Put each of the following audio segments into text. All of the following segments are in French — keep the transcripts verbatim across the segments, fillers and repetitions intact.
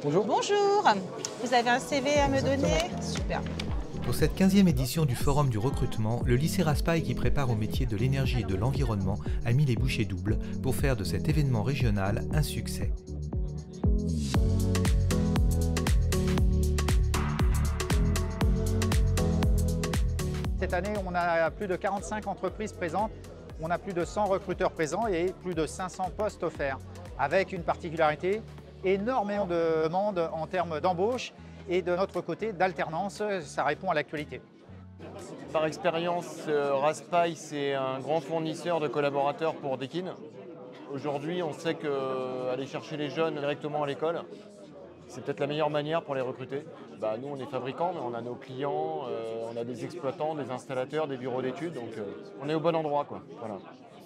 Bonjour. Bonjour. Vous avez un C V à me Exactement. donner? Super. Pour cette quinzième édition du Forum du recrutement, le lycée Raspail, qui prépare au métier de l'énergie et de l'environnement, a mis les bouchées doubles pour faire de cet événement régional un succès. Cette année, on a plus de quarante-cinq entreprises présentes, on a plus de cent recruteurs présents et plus de cinq cents postes offerts, avec une particularité, énormément de demandes en termes d'embauche et de notre côté d'alternance, ça répond à l'actualité. Par expérience, euh, Raspail, c'est un grand fournisseur de collaborateurs pour Deakin. Aujourd'hui, on sait qu'aller chercher les jeunes directement à l'école, c'est peut-être la meilleure manière pour les recruter. Bah, nous, on est fabricants, mais on a nos clients, euh, on a des exploitants, des installateurs, des bureaux d'études, donc euh, on est au bon endroit, quoi. Voilà.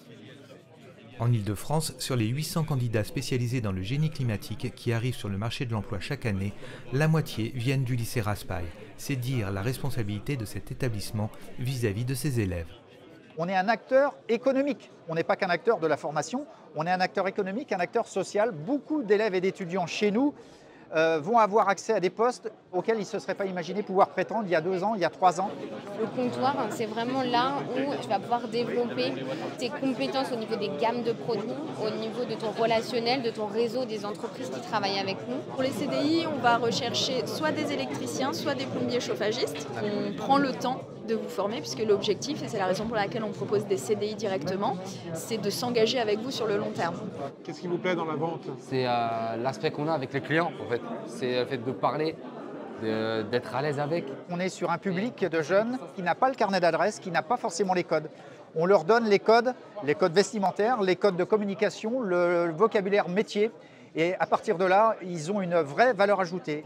En Île-de-France, sur les huit cents candidats spécialisés dans le génie climatique qui arrivent sur le marché de l'emploi chaque année, la moitié viennent du lycée Raspail. C'est dire la responsabilité de cet établissement vis-à-vis de ses élèves. On est un acteur économique, on n'est pas qu'un acteur de la formation, on est un acteur économique, un acteur social. Beaucoup d'élèves et d'étudiants chez nous Euh, vont avoir accès à des postes auxquels ils ne se seraient pas imaginés pouvoir prétendre il y a deux ans, il y a trois ans. Le comptoir, c'est vraiment là où tu vas pouvoir développer tes compétences au niveau des gammes de produits, au niveau de ton relationnel, de ton réseau, des entreprises qui travaillent avec nous. Pour les C D I, on va rechercher soit des électriciens, soit des plombiers chauffagistes. On prend le temps de vous former puisque l'objectif, et c'est la raison pour laquelle on propose des C D I directement, c'est de s'engager avec vous sur le long terme. Qu'est-ce qui vous plaît dans la vente? C'est euh, l'aspect qu'on a avec les clients en fait. C'est le fait de parler, d'être à l'aise avec. On est sur un public de jeunes qui n'a pas le carnet d'adresse, qui n'a pas forcément les codes. On leur donne les codes, les codes vestimentaires, les codes de communication, le vocabulaire métier. Et à partir de là, ils ont une vraie valeur ajoutée.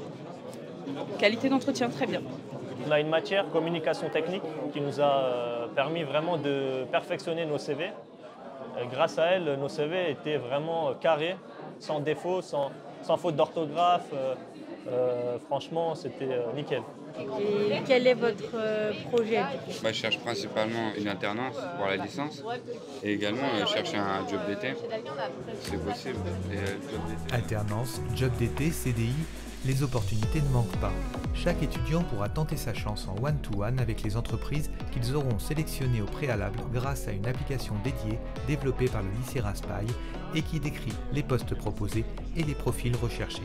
Qualité d'entretien, très bien. On a une matière communication technique qui nous a permis vraiment de perfectionner nos C V. Grâce à elle, nos C V étaient vraiment carrés, sans défaut, sans, sans faute d'orthographe. Euh, euh, franchement, c'était euh, nickel. Et quel est votre euh, projet? bah, Je cherche principalement une alternance pour la licence et également euh, chercher un job d'été. C'est possible. Et, euh, job d'été. Alternance, job d'été, C D I, les opportunités ne manquent pas. Chaque étudiant pourra tenter sa chance en one-to-one avec les entreprises qu'ils auront sélectionnées au préalable grâce à une application dédiée développée par le lycée Raspail et qui décrit les postes proposés et les profils recherchés.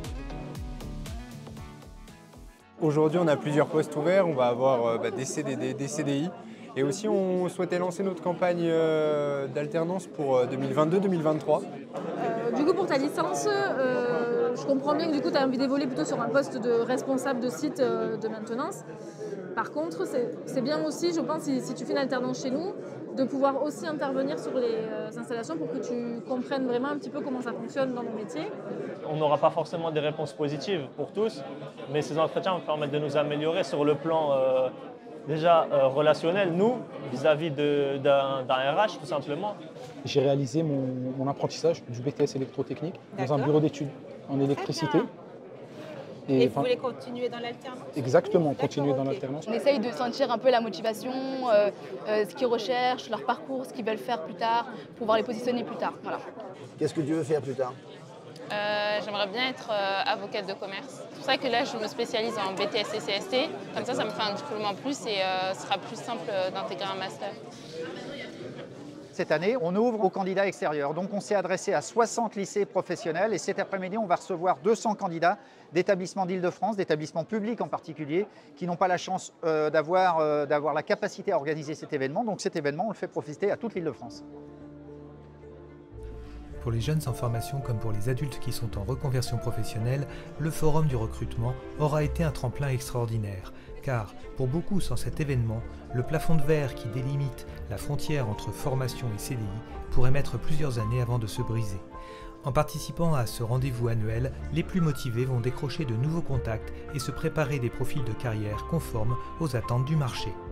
Aujourd'hui, on a plusieurs postes ouverts. On va avoir euh, bah, des C D D, des C D I. Et aussi, on souhaitait lancer notre campagne euh, d'alternance pour deux mille vingt-deux deux mille vingt-trois. Euh, du coup, pour ta licence, euh, je comprends bien que du coup, tu as envie d'évoluer plutôt sur un poste de responsable de site euh, de maintenance. Par contre, c'est bien aussi, je pense, si, si tu fais une alternance chez nous, de pouvoir aussi intervenir sur les euh, installations pour que tu comprennes vraiment un petit peu comment ça fonctionne dans nos métiers. On n'aura pas forcément des réponses positives pour tous, mais ces entretiens vont permettre de nous améliorer sur le plan euh, déjà euh, relationnel, nous, vis-à-vis d'un R H tout simplement. J'ai réalisé mon, mon apprentissage du B T S électrotechnique dans un bureau d'études en électricité. Et, Et vous voulez continuer dans l'alternance? Exactement, continuer dans l'alternance. On essaye de sentir un peu la motivation, euh, euh, ce qu'ils recherchent, leur parcours, ce qu'ils veulent faire plus tard, pour pouvoir les positionner plus tard. Voilà. Qu'est-ce que tu veux faire plus tard? Euh, J'aimerais bien être euh, avocate de commerce. C'est pour ça que là, je me spécialise en B T S et C S T. Comme ça, ça me fait un diplôme en plus et euh, ce sera plus simple d'intégrer un master. Cette année, on ouvre aux candidats extérieurs. Donc on s'est adressé à soixante lycées professionnels et cet après-midi, on va recevoir deux cents candidats d'établissements d'Île-de-France, d'établissements publics en particulier, qui n'ont pas la chance euh, d'avoir euh, d'avoir la capacité à organiser cet événement. Donc cet événement, on le fait profiter à toute l'Île-de-France. Pour les jeunes sans formation comme pour les adultes qui sont en reconversion professionnelle, le Forum du recrutement aura été un tremplin extraordinaire. Car, pour beaucoup sans cet événement, le plafond de verre qui délimite la frontière entre formation et C D I pourrait mettre plusieurs années avant de se briser. En participant à ce rendez-vous annuel, les plus motivés vont décrocher de nouveaux contacts et se préparer des profils de carrière conformes aux attentes du marché.